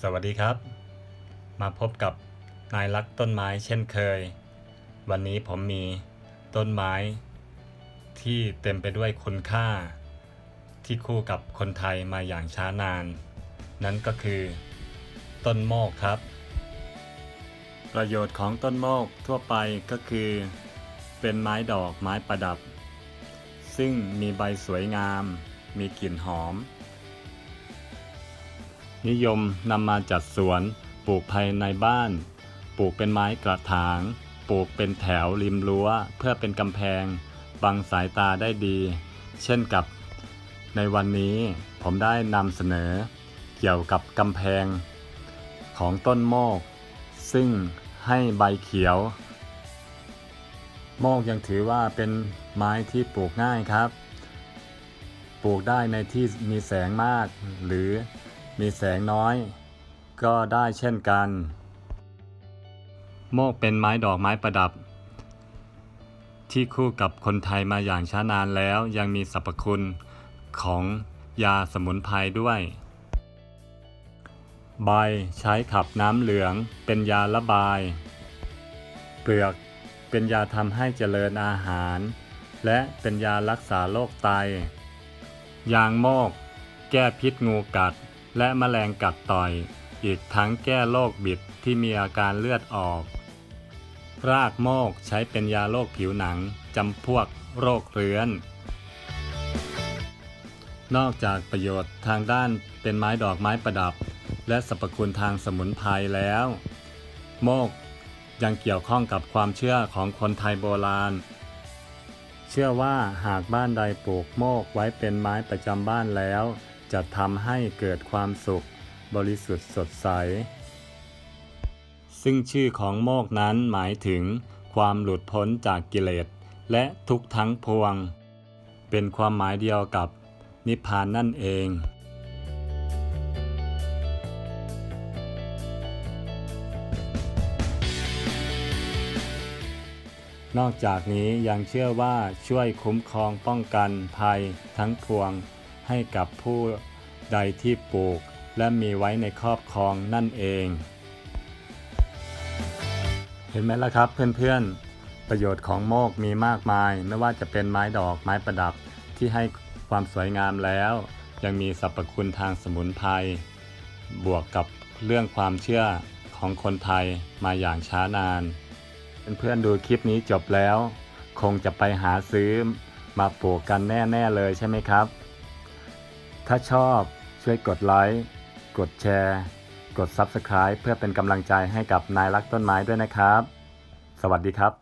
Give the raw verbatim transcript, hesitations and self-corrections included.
สวัสดีครับมาพบกับนายรักต้นไม้เช่นเคยวันนี้ผมมีต้นไม้ที่เต็มไปด้วยคุณค่าที่คู่กับคนไทยมาอย่างช้านานนั่นก็คือต้นโมกครับประโยชน์ของต้นโมกทั่วไปก็คือเป็นไม้ดอกไม้ประดับซึ่งมีใบสวยงามมีกลิ่นหอมนิยมนำมาจัดสวนปลูกภายในบ้านปลูกเป็นไม้กระถางปลูกเป็นแถวริมรั้วเพื่อเป็นกำแพงบังสายตาได้ดีเช่นกับในวันนี้ผมได้นำเสนอเกี่ยวกับกำแพงของต้นโมกซึ่งให้ใบเขียวโมกยังถือว่าเป็นไม้ที่ปลูกง่ายครับปลูกได้ในที่มีแสงมากหรือมีแสงน้อยก็ได้เช่นกันโมกเป็นไม้ดอกไม้ประดับที่คู่กับคนไทยมาอย่างช้านานแล้วยังมีสรรพคุณของยาสมุนไพรด้วยใบใช้ขับน้ำเหลืองเป็นยาระบายเปลือกเป็นยาทำให้เจริญอาหารและเป็นยารักษาโรคไตยางโมกแก้พิษงูกัดและแมลงกัดต่อยอีกทั้งแก้โรคบิดที่มีอาการเลือดออกรากโมกใช้เป็นยาโรคผิวหนังจำพวกโรคเรื้อนนอกจากประโยชน์ทางด้านเป็นไม้ดอกไม้ประดับและสรรพคุณทางสมุนไพรแล้วโมกยังเกี่ยวข้องกับความเชื่อของคนไทยโบราณเชื่อว่าหากบ้านใดปลูกโมกไว้เป็นไม้ประจำบ้านแล้วจะทำให้เกิดความสุขบริสุทธิ์สดใสซึ่งชื่อของโมกนั้นหมายถึงความหลุดพ้นจากกิเลสและทุกข์ทั้งปวงเป็นความหมายเดียวกับนิพพานนั่นเองนอกจากนี้ยังเชื่อว่าช่วยคุ้มครองป้องกันภัยทั้งปวงให้กับผู้ใดที่ปลูกและมีไว้ในครอบครองนั่นเองเห็นไหมล่ะครับเพื่อนๆประโยชน์ของโมกมีมากมายไม่ว่าจะเป็นไม้ดอกไม้ประดับที่ให้ความสวยงามแล้วยังมีสรรพคุณทางสมุนไพรบวกกับเรื่องความเชื่อของคนไทยมาอย่างช้านานเพื่อนๆดูคลิปนี้จบแล้วคงจะไปหาซื้อมาปลูกกันแน่ๆเลยใช่ไหมครับถ้าชอบช่วยกดไลค์กดแชร์กด ซับสไครบ์ เพื่อเป็นกำลังใจให้กับนายรักต้นไม้ด้วยนะครับสวัสดีครับ